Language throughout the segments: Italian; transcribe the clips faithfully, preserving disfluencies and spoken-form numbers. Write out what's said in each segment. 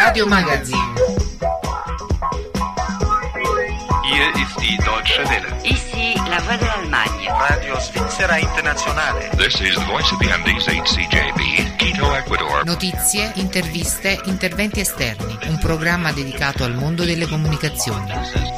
Radio Magazine. Hier ist die Deutsche Welle. Ici la Voix de l'Allemagne. Radio Svizzera Internazionale. This is the Voice of the Andes, H C J B, Quito, Ecuador. Notizie, interviste, interventi esterni. Un programma dedicato al mondo delle comunicazioni.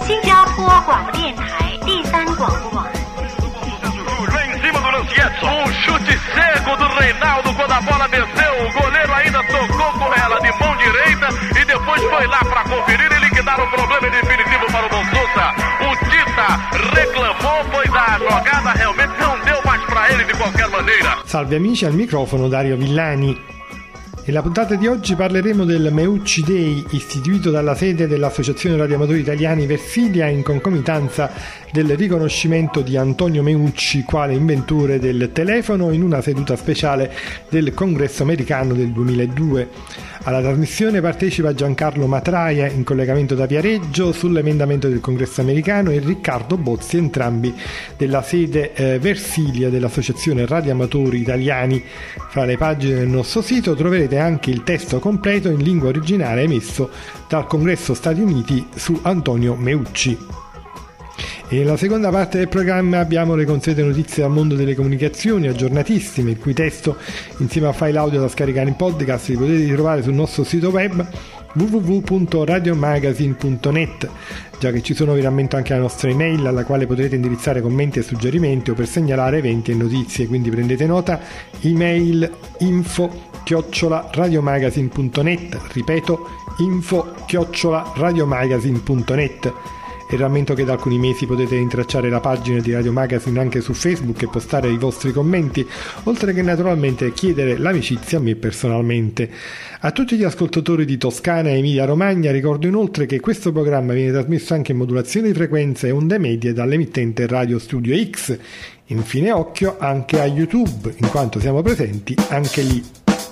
Lá em cima do Lancietto, um chute cego do Reinaldo quando a bola desceu, o goleiro ainda tocou com ela de mão direita e depois foi lá para conferir e liquidar o problema definitivo para o Don Sousa. O Tita reclamou, pois a jogada realmente não deu mais para ele de qualquer maneira. Salve amici, al microfono Dario Villani. Nella puntata di oggi parleremo del Meucci Day, istituito dalla sede dell'Associazione Radioamatori Italiani Versilia in concomitanza del riconoscimento di Antonio Meucci quale inventore del telefono in una seduta speciale del Congresso americano del duemiladue. Alla trasmissione partecipa Giancarlo Matraia in collegamento da Viareggio sull'emendamento del Congresso americano e Riccardo Bozzi, entrambi della sede eh, Versilia dell'Associazione Radioamatori Italiani. Fra le pagine del nostro sito troverete anche il testo completo in lingua originale emesso dal Congresso Stati Uniti su Antonio Meucci. E nella seconda parte del programma abbiamo le consuete notizie dal mondo delle comunicazioni, aggiornatissime, il cui testo, insieme a file audio da scaricare in podcast, li potete trovare sul nostro sito web w w w punto radiomagazine punto net. Già che ci sono, vi rammento anche la nostra email alla quale potrete indirizzare commenti e suggerimenti o per segnalare eventi e notizie, quindi prendete nota: email info chiocciola radiomagazine punto net, ripeto info chiocciola radiomagazine punto net. E rammento che da alcuni mesi potete intracciare la pagina di Radio Magazine anche su Facebook e postare i vostri commenti, oltre che naturalmente chiedere l'amicizia a me personalmente. A tutti gli ascoltatori di Toscana e Emilia Romagna ricordo inoltre che questo programma viene trasmesso anche in modulazione di frequenza e onde medie dall'emittente Radio Studio X. Infine occhio anche a YouTube, in quanto siamo presenti anche lì.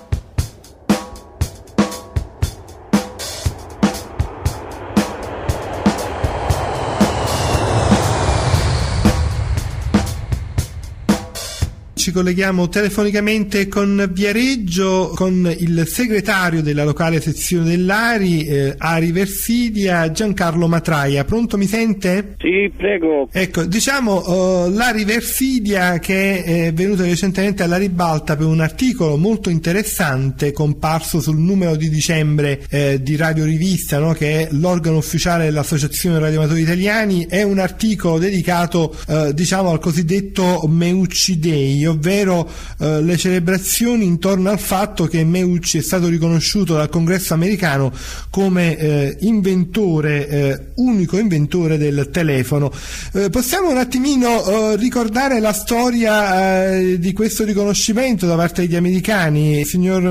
Ci colleghiamo telefonicamente con Viareggio, con il segretario della locale sezione dell'Ari, eh, Ari Versilia, Giancarlo Matraia. Pronto, mi sente? Sì, prego. Ecco, diciamo uh, l'Ari Versilia che è venuto recentemente alla ribalta per un articolo molto interessante comparso sul numero di dicembre eh, di Radio Rivista, no? Che è l'organo ufficiale dell'Associazione Radioamatori Italiani. È un articolo dedicato uh, diciamo al cosiddetto Meucci Day, ovvero eh, le celebrazioni intorno al fatto che Meucci è stato riconosciuto dal Congresso americano come eh, inventore, eh, unico inventore del telefono. Eh, possiamo un attimino eh, ricordare la storia eh, di questo riconoscimento da parte degli americani, signor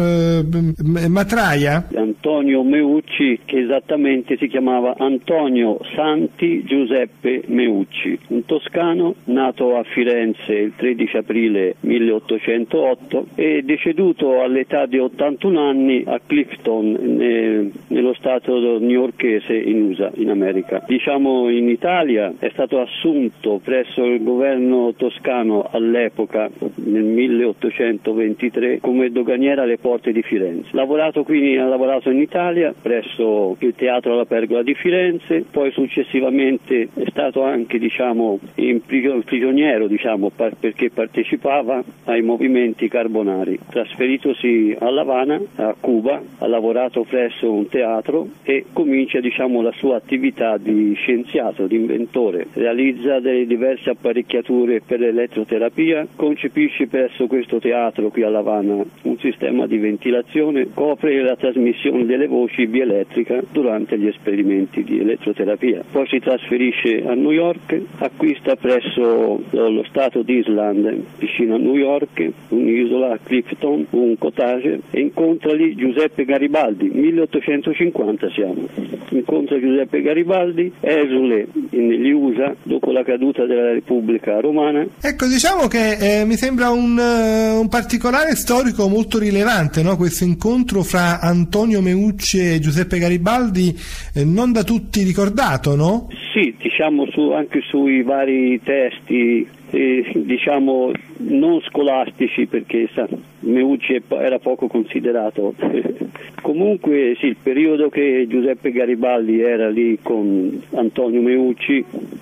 eh, Matraia? Antonio Meucci, che esattamente si chiamava Antonio Santi Giuseppe Meucci, un toscano nato a Firenze il tredici aprile milleottocentootto e deceduto all'età di ottantuno anni a Clifton, ne, nello stato newyorkese in U S A, in America. Diciamo in Italia è stato assunto presso il governo toscano all'epoca, nel milleottocentoventitré, come doganiere alle porte di Firenze. Lavorato quindi, ha lavorato in Italia presso il Teatro alla Pergola di Firenze, poi successivamente è stato anche diciamo in prigioniero diciamo perché partecipava ai movimenti carbonari. Trasferitosi a La Habana, a Cuba, ha lavorato presso un teatro e comincia diciamo la sua attività di scienziato, di inventore. Realizza delle diverse apparecchiature per l'elettroterapia, concepisce presso questo teatro qui a La Habana un sistema di ventilazione, copre la trasmissione delle voci via elettrica durante gli esperimenti di elettroterapia. Poi si trasferisce a New York, acquista presso lo stato di Island, vicino a New York, un'isola a Clifton, un cottage, e incontra lì Giuseppe Garibaldi, milleottocentocinquanta siamo. Incontra Giuseppe Garibaldi, esule negli U S A dopo la caduta della Repubblica Romana. Ecco, diciamo che eh, mi sembra un, uh, un particolare storico molto rilevante, no? Questo incontro fra Antonio Meucci e Giuseppe Garibaldi, eh, non da tutti ricordato, no? Sì, diciamo su, anche sui vari testi eh, diciamo non scolastici, perché sa, Meucci era poco considerato. Comunque sì, il periodo che Giuseppe Garibaldi era lì con Antonio Meucci,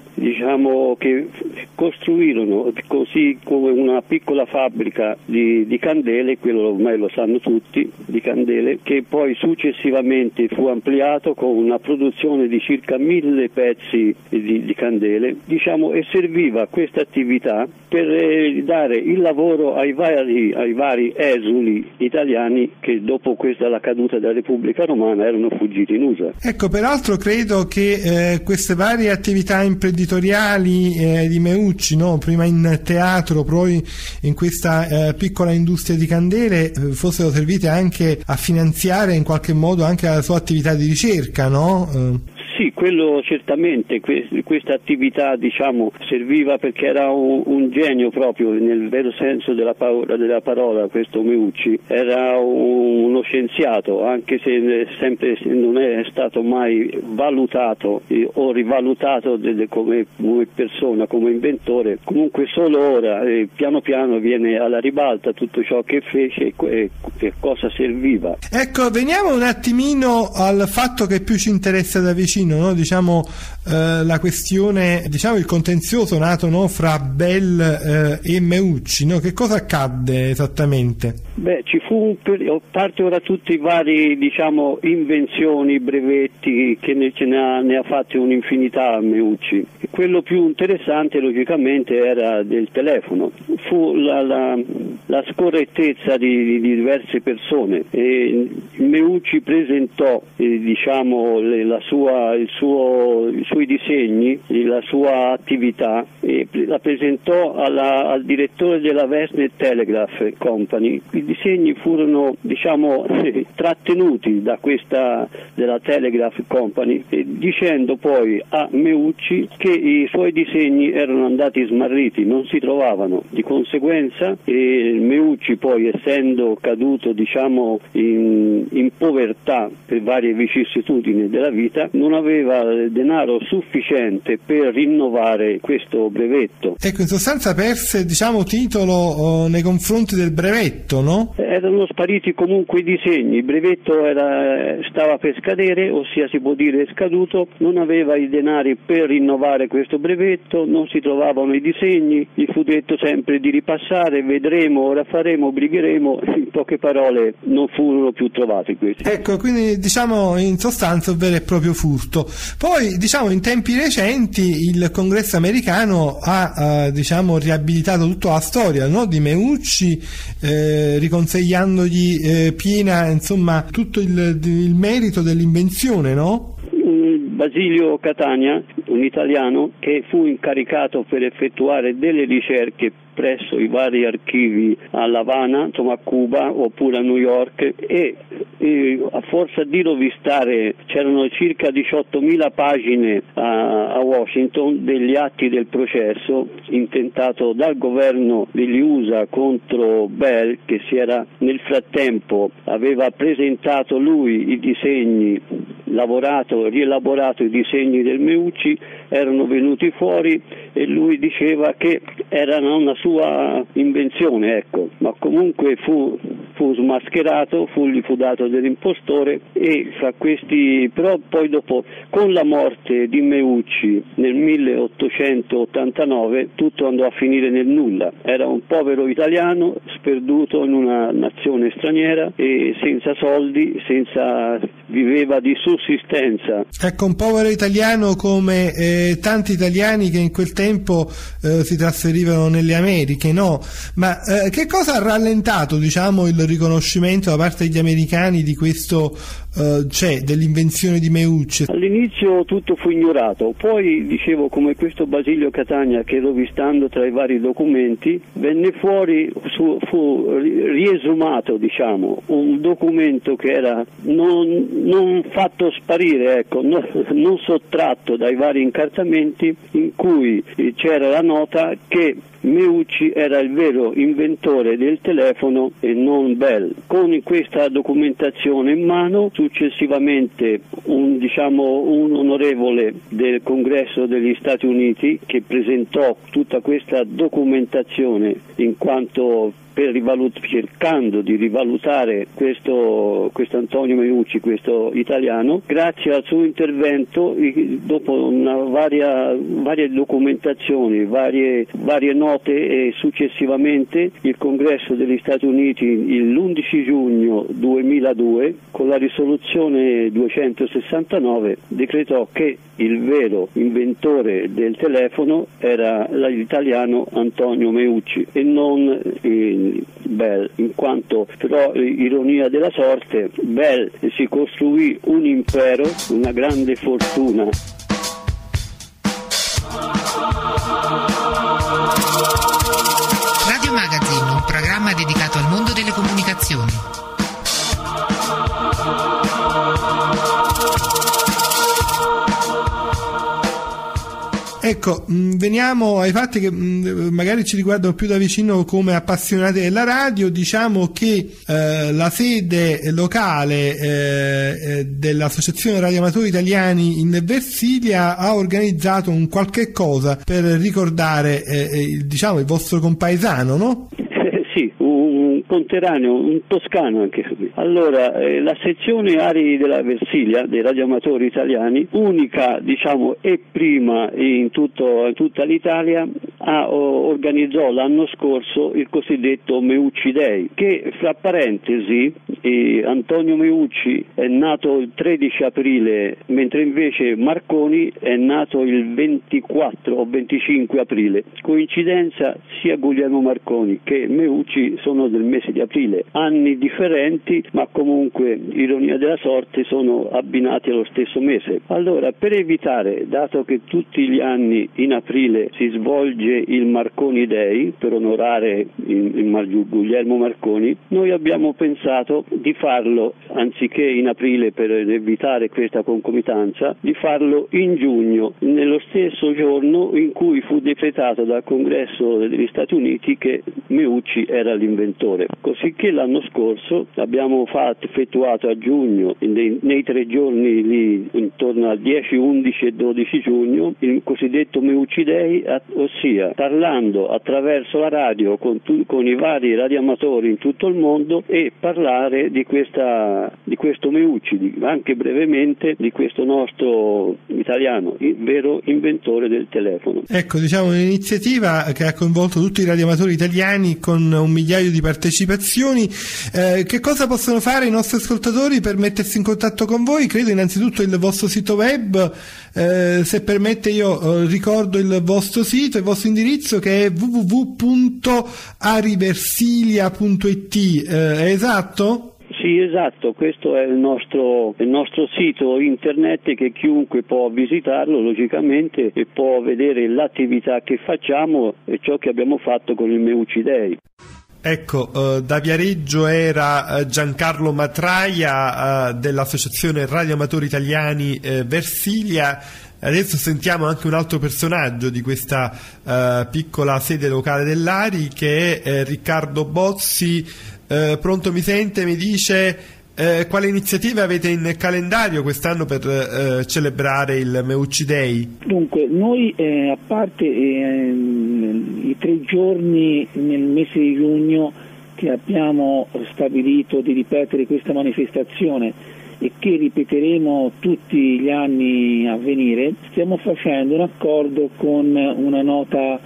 diciamo che costruirono così come una piccola fabbrica di, di candele, quello ormai lo sanno tutti, di candele, che poi successivamente fu ampliato con una produzione di circa mille pezzi di, di candele, diciamo, e serviva questa attività per eh, dare il lavoro ai vari, ai vari esuli italiani che dopo questa la caduta della Repubblica Romana erano fuggiti in U S A. Ecco, peraltro credo che eh, queste varie attività imprenditoriali eh, di Meucci, no? Prima in teatro, poi in questa eh, piccola industria di candele, eh, fossero servite anche a finanziare in qualche modo anche la sua attività di ricerca, no? Eh. Sì, quello certamente, questa attività diciamo serviva perché era un, un genio proprio nel vero senso della parola, della parola questo Meucci, era un, uno scienziato, anche se sempre non è stato mai valutato eh, o rivalutato de, de, come, come persona, come inventore, comunque solo ora eh, piano piano viene alla ribalta tutto ciò che fece e, e cosa serviva. Ecco, veniamo un attimino al fatto che più ci interessa da vicino. No? Diciamo eh, la questione, diciamo il contenzioso nato, no, fra Bell eh, e Meucci, no? Che cosa accadde esattamente? Beh, ci fu un periodo, parte ora tutti i vari, diciamo, invenzioni, brevetti, che ne, ce ne ha, ne ha fatti un'infinità Meucci. E quello più interessante logicamente era del telefono, fu la, la, la scorrettezza di, di diverse persone e Meucci presentò eh, diciamo le, la sua il suo, i suoi disegni, la sua attività, e la presentò alla, al direttore della Vesnet Telegraph Company. I disegni furono diciamo trattenuti da questa della Telegraph Company, eh, dicendo poi a Meucci che i suoi disegni erano andati smarriti, non si trovavano. Di conseguenza eh, Meucci poi, essendo caduto diciamo in, in povertà per varie vicissitudini della vita, non aveva denaro sufficiente per rinnovare questo brevetto. Ecco, in sostanza perse diciamo titolo oh, nei confronti del brevetto, no? Erano spariti comunque i disegni, il brevetto era, stava per scadere, ossia si può dire scaduto, non aveva i denari per rinnovare questo brevetto, non si trovavano i disegni, gli fu detto sempre di ripassare, vedremo, ora faremo, obbligheremo, in poche parole non furono più trovati questi. Ecco, quindi diciamo in sostanza un vero e proprio furto. Poi diciamo in tempi recenti il Congresso americano ha eh, diciamo riabilitato tutta la storia, no, di Meucci, eh, riconsegnandogli eh, piena insomma tutto il, il merito dell'invenzione, no? Basilio Catania, un italiano che fu incaricato per effettuare delle ricerche presso i vari archivi a La Habana, insomma a Cuba oppure a New York, e, e a forza di rovistare c'erano circa diciottomila pagine a, a Washington degli atti del processo intentato dal governo degli U S A contro Bell, che si era nel frattempo aveva presentato lui i disegni, lavorato, rielaborato i disegni del Meucci, erano venuti fuori e lui diceva che erano una sua invenzione, ecco, ma comunque fu, fu smascherato, fu, gli fu dato dell'impostore, e fra questi, però poi dopo, con la morte di Meucci nel milleottocentottantanove, tutto andò a finire nel nulla. Era un povero italiano sperduto in una nazione straniera e senza soldi, senza, viveva di sussistenza. Ecco, un povero italiano come eh, tanti italiani che in quel tempo eh, si trasferivano nelle Americhe, no? Ma eh, che cosa ha rallentato, diciamo, il riconoscimento da parte degli americani di questo, eh, cioè dell'invenzione di Meucci? All'inizio tutto fu ignorato, poi dicevo come questo Basilio Catania, che rovistando tra i vari documenti venne fuori, su, fu riesumato, diciamo, un documento che era non, non fatto sparire, ecco, no, non sottratto dai vari incartamenti, in cui c'era la nota che Meucci era il vero inventore del telefono e non Bell. Con questa documentazione in mano, successivamente un, diciamo, un onorevole del Congresso degli Stati Uniti che presentò tutta questa documentazione in quanto per rivalut- cercando di rivalutare questo, questo Antonio Meucci, questo italiano. Grazie al suo intervento, dopo una varia, varie documentazioni, varie, varie note, e successivamente il Congresso degli Stati Uniti l'undici giugno duemiladue con la risoluzione duecentosessantanove decretò che il vero inventore del telefono era l'italiano Antonio Meucci e non eh, Bell, in quanto, però, ironia della sorte, Bell si costruì un impero, una grande fortuna. Radio Magazine, un programma dedicato al mondo delle comunicazioni. Ecco, mh, veniamo ai fatti che mh, magari ci riguardano più da vicino come appassionati della radio. Diciamo che eh, la sede locale eh, dell'Associazione Radioamatori Italiani in Versilia ha organizzato un qualche cosa per ricordare eh, il, diciamo, il vostro compaesano, no? Sì, un conterraneo, un toscano anche. Allora, eh, la sezione Ari della Versilia, dei radioamatori italiani, unica, diciamo, e prima in, tutto, in tutta l'Italia, ha, oh, organizzò l'anno scorso il cosiddetto Meucci Day, che, fra parentesi, eh, Antonio Meucci è nato il tredici aprile, mentre invece Marconi è nato il ventiquattro o venticinque aprile. Coincidenza, sia Guglielmo Marconi che Meucci sono del mese di aprile, anni differenti, ma comunque, ironia della sorte, sono abbinati allo stesso mese. Allora, per evitare, dato che tutti gli anni in aprile si svolge il Marconi Day per onorare il, il Guglielmo Marconi, noi abbiamo pensato di farlo, anziché in aprile per evitare questa concomitanza, di farlo in giugno, nello stesso giorno in cui fu decretato dal Congresso degli Stati Uniti che Meucci era l'inventore. Cosicché l'anno scorso abbiamo fatto, effettuato a giugno, nei, nei tre giorni lì, intorno al dieci, undici e dodici giugno, il cosiddetto Meucci Day, ossia parlando attraverso la radio con, tu, con i vari radioamatori in tutto il mondo e parlare di, questa, di questo Meucci, di, anche brevemente di questo nostro italiano, il vero inventore del telefono. Ecco, diciamo un'iniziativa che ha coinvolto tutti i radioamatori italiani con un migliaio di partecipazioni. Eh, che cosa possono fare i nostri ascoltatori per mettersi in contatto con voi? Credo innanzitutto il vostro sito web, eh, se permette io eh, ricordo il vostro sito, il vostro indirizzo che è w w w punto ariversilia punto i t, eh, è esatto? Sì, esatto, questo è il nostro, il nostro sito internet che chiunque può visitarlo logicamente e può vedere l'attività che facciamo e ciò che abbiamo fatto con il Meucci Day. Ecco, uh, da Viareggio era uh, Giancarlo Matraia uh, dell'Associazione Radioamatori Italiani uh, Versilia. Adesso sentiamo anche un altro personaggio di questa uh, piccola sede locale dell'Ari, che è uh, Riccardo Bozzi. Uh, pronto, mi sente? Mi dice uh, quale iniziative avete in calendario quest'anno per uh, celebrare il Meucci Day? Dunque, noi eh, a parte eh, i tre giorni nel mese di giugno che abbiamo stabilito di ripetere questa manifestazione e che ripeteremo tutti gli anni a venire, stiamo facendo un accordo con una nota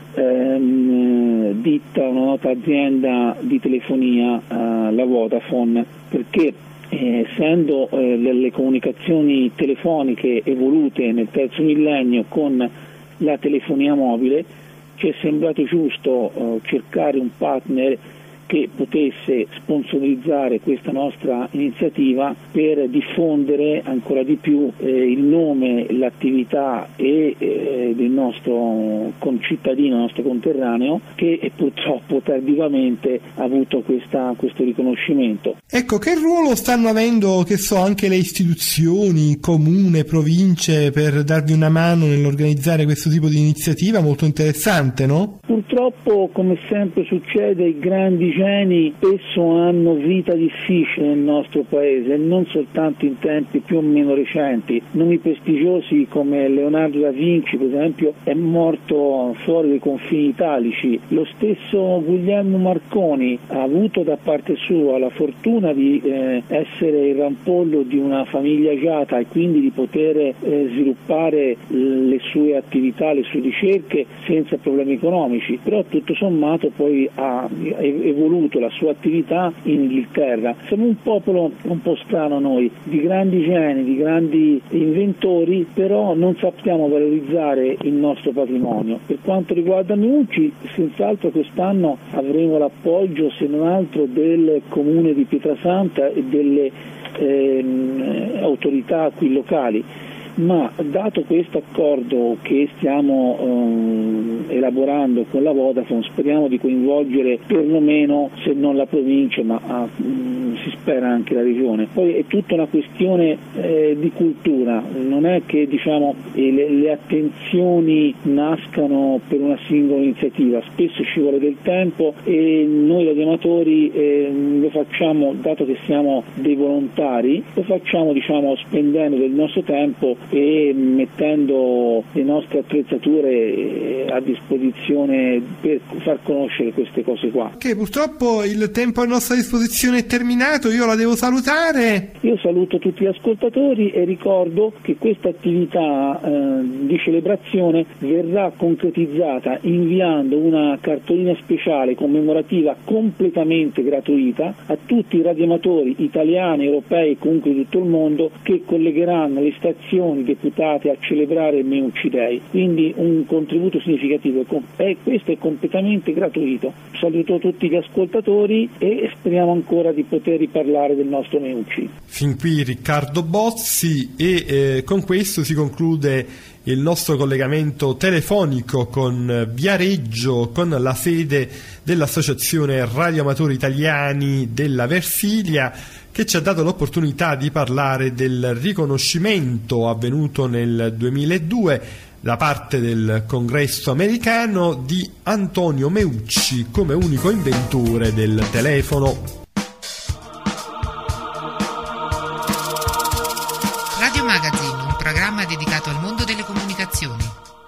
ehm, ditta, una nota azienda di telefonia, eh, la Vodafone, perché eh, essendo eh, le, le comunicazioni telefoniche evolute nel terzo millennio con la telefonia mobile, ci è sembrato giusto eh, cercare un partner che potesse sponsorizzare questa nostra iniziativa per diffondere ancora di più eh, il nome, l'attività e, eh, del nostro concittadino, nostro conterraneo, che eh, purtroppo tardivamente ha avuto questa, questo riconoscimento. Ecco, che ruolo stanno avendo, che so, anche le istituzioni, comune, province, per darvi una mano nell'organizzare questo tipo di iniziativa molto interessante, no? Purtroppo, come sempre succede, i grandi geni spesso hanno vita difficile nel nostro paese, non soltanto in tempi più o meno recenti. Nomi prestigiosi come Leonardo da Vinci, per esempio, è morto fuori dai confini italici. Lo stesso Guglielmo Marconi ha avuto da parte sua la fortuna di eh, essere il rampollo di una famiglia agiata e quindi di poter eh, sviluppare le sue attività, le sue ricerche senza problemi economici, però tutto sommato poi ha evoluto la sua attività in Inghilterra. Siamo un popolo un po' strano noi, di grandi geni, di grandi inventori, però non sappiamo valorizzare il nostro patrimonio. Per quanto riguarda Meucci, senz'altro quest'anno avremo l'appoggio, se non altro, del comune di Pietrasanta e delle ehm, autorità qui locali. Ma dato questo accordo che stiamo eh, elaborando con la Vodafone, speriamo di coinvolgere perlomeno, se non la provincia, ma ah, mh, si spera anche la regione. Poi è tutta una questione eh, di cultura, non è che diciamo eh, le, le attenzioni nascano per una singola iniziativa, spesso ci vuole del tempo e noi radioamatori eh, lo facciamo, dato che siamo dei volontari, lo facciamo diciamo spendendo del nostro tempo e mettendo le nostre attrezzature a disposizione per far conoscere queste cose qua. Che purtroppo il tempo a nostra disposizione è terminato, io la devo salutare. Io saluto tutti gli ascoltatori e ricordo che questa attività eh, di celebrazione verrà concretizzata inviando una cartolina speciale commemorativa completamente gratuita a tutti i radioamatori italiani, europei e comunque di tutto il mondo che collegheranno le stazioni deputate a celebrare il Meucci Day, quindi un contributo significativo e questo è completamente gratuito. Saluto tutti gli ascoltatori e speriamo ancora di poter riparlare del nostro Meucci. Fin qui Riccardo Bozzi e eh, con questo si conclude il nostro collegamento telefonico con Viareggio, con la sede dell'Associazione Radioamatori Italiani della Versilia, che ci ha dato l'opportunità di parlare del riconoscimento avvenuto nel duemiladue da parte del Congresso americano di Antonio Meucci come unico inventore del telefono. Radio Magazine, un programma dedicato al mondo delle comunicazioni.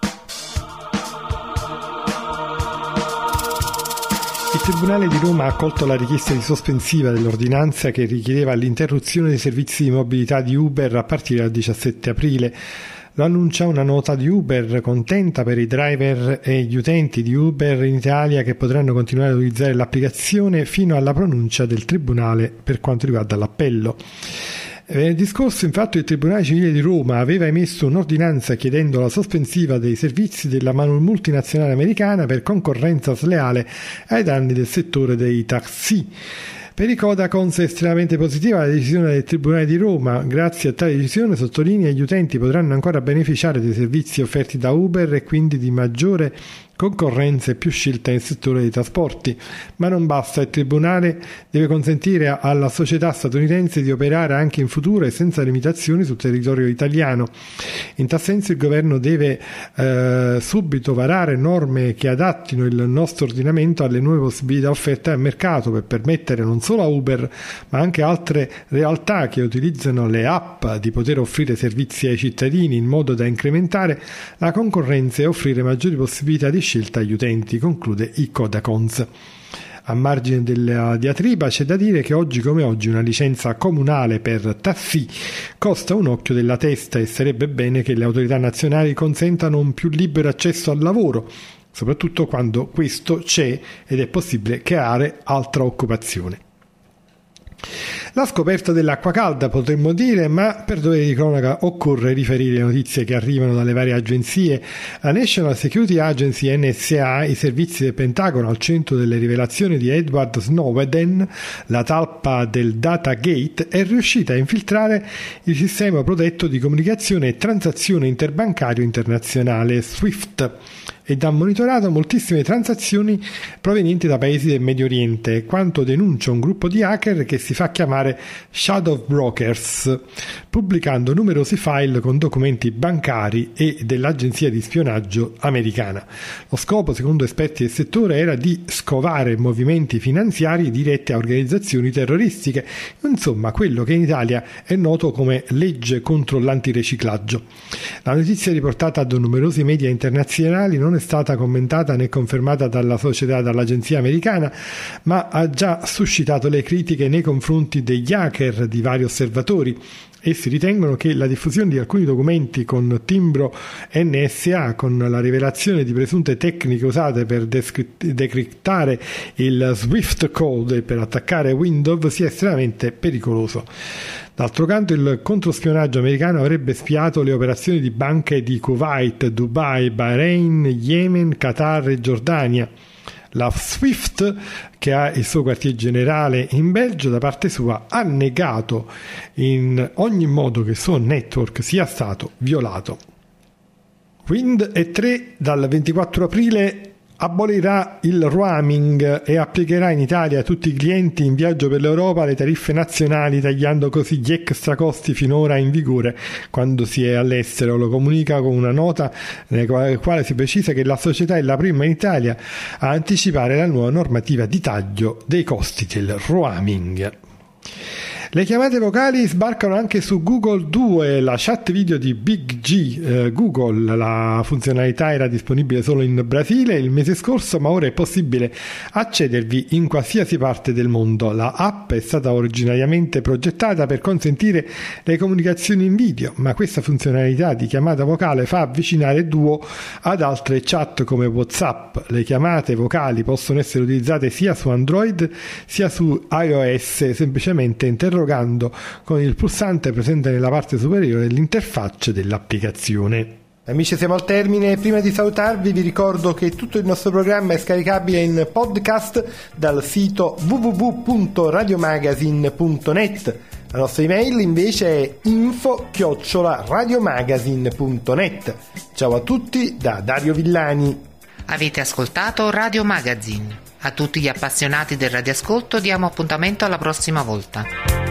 Il Tribunale di Roma ha accolto la richiesta di sospensiva dell'ordinanza che richiedeva l'interruzione dei servizi di mobilità di Uber a partire dal diciassette aprile. Lo annuncia una nota di Uber, contenta per i driver e gli utenti di Uber in Italia che potranno continuare ad utilizzare l'applicazione fino alla pronuncia del Tribunale per quanto riguarda l'appello. Venerdì scorso, infatti, il Tribunale Civile di Roma aveva emesso un'ordinanza chiedendo la sospensiva dei servizi della multinazionale americana per concorrenza sleale ai danni del settore dei taxi. Per i Codacons è estremamente positiva la decisione del Tribunale di Roma. Grazie a tale decisione, sottolinea, gli utenti potranno ancora beneficiare dei servizi offerti da Uber e quindi di maggiore concorrenza e più scelta nel settore dei trasporti. Ma non basta, il Tribunale deve consentire alla società statunitense di operare anche in futuro e senza limitazioni sul territorio italiano. In tal senso il governo deve eh, subito varare norme che adattino il nostro ordinamento alle nuove possibilità offerte al mercato per permettere non solo a Uber ma anche altre realtà che utilizzano le app di poter offrire servizi ai cittadini in modo da incrementare la concorrenza e offrire maggiori possibilità di scelta agli utenti, conclude i Codacons. A margine della diatriba c'è da dire che oggi come oggi una licenza comunale per taxi costa un occhio della testa e sarebbe bene che le autorità nazionali consentano un più libero accesso al lavoro, soprattutto quando questo c'è ed è possibile creare altra occupazione. La scoperta dell'acqua calda, potremmo dire, ma per dovere di cronaca occorre riferire le notizie che arrivano dalle varie agenzie. La National Security Agency N S A, i servizi del Pentagono al centro delle rivelazioni di Edward Snowden, la talpa del Datagate, è riuscita a infiltrare il sistema protetto di comunicazione e transazione interbancario internazionale SWIFT. ed ha monitorato moltissime transazioni provenienti da paesi del Medio Oriente, quanto denuncia un gruppo di hacker che si fa chiamare Shadow Brokers, pubblicando numerosi file con documenti bancari e dell'agenzia di spionaggio americana. Lo scopo, secondo esperti del settore, era di scovare movimenti finanziari diretti a organizzazioni terroristiche, insomma quello che in Italia è noto come legge contro l'antiriciclaggio. La notizia, riportata da numerosi media internazionali, non è stata commentata né confermata dalla società, dall'agenzia americana, ma ha già suscitato le critiche nei confronti degli hacker di vari osservatori. Essi ritengono che la diffusione di alcuni documenti con timbro N S A, con la rivelazione di presunte tecniche usate per decriptare il Swift code e per attaccare Windows, sia estremamente pericoloso. D'altro canto, il controspionaggio americano avrebbe spiato le operazioni di banche di Kuwait, Dubai, Bahrain, Yemen, Qatar e Giordania. La Swift, che ha il suo quartier generale in Belgio, da parte sua ha negato in ogni modo che il suo network sia stato violato. Wind tre dal ventiquattro aprile abolirà il roaming e applicherà in Italia a tutti i clienti in viaggio per l'Europa le tariffe nazionali, tagliando così gli extra costi finora in vigore quando si è all'estero. Lo comunica con una nota nella quale si precisa che la società è la prima in Italia a anticipare la nuova normativa di taglio dei costi del roaming. Le chiamate vocali sbarcano anche su Google due, la chat video di Big G. Eh, Google, la funzionalità era disponibile solo in Brasile il mese scorso, ma ora è possibile accedervi in qualsiasi parte del mondo. La app è stata originariamente progettata per consentire le comunicazioni in video, ma questa funzionalità di chiamata vocale fa avvicinare Duo ad altre chat come WhatsApp. Le chiamate vocali possono essere utilizzate sia su Android sia su iOS, semplicemente interrogando con il pulsante presente nella parte superiore dell'interfaccia dell'applicazione. Amici, siamo al termine. Prima di salutarvi vi ricordo che tutto il nostro programma è scaricabile in podcast dal sito w w w punto radiomagazine punto net. La nostra email invece è info chiocciola radiomagazine punto net. Ciao a tutti da Dario Villani. Avete ascoltato Radio Magazine. A tutti gli appassionati del radioascolto diamo appuntamento alla prossima volta.